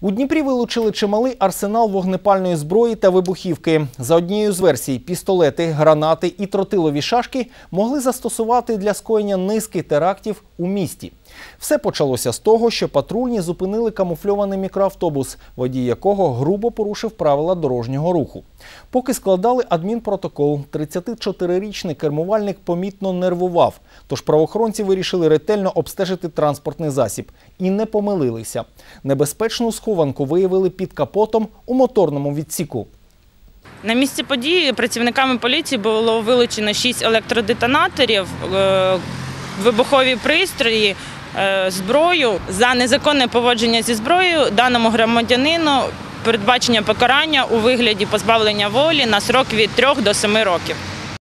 У Дніпрі вилучили чималий арсенал вогнепальної зброї та вибухівки. За однією з версій, пістолети, гранати і тротилові шашки могли застосувати для скоєння низки терактів у місті. Все почалося з того, що патрульні зупинили камуфльований мікроавтобус, водій якого грубо порушив правила дорожнього руху. Поки складали адмінпротокол, 34-річний кермувальник помітно нервував. Тож правоохоронці вирішили ретельно обстежити транспортний засіб. І не помилилися. Небезпечну схованку виявили під капотом у моторному відсіку. На місці події працівниками поліції було вилучено 6 електродетонаторів, вибухові пристрої, зброю. За незаконне поводження зі зброєю даному громадянину передбачено покарання у вигляді позбавлення волі на строк від 3 до 7 років.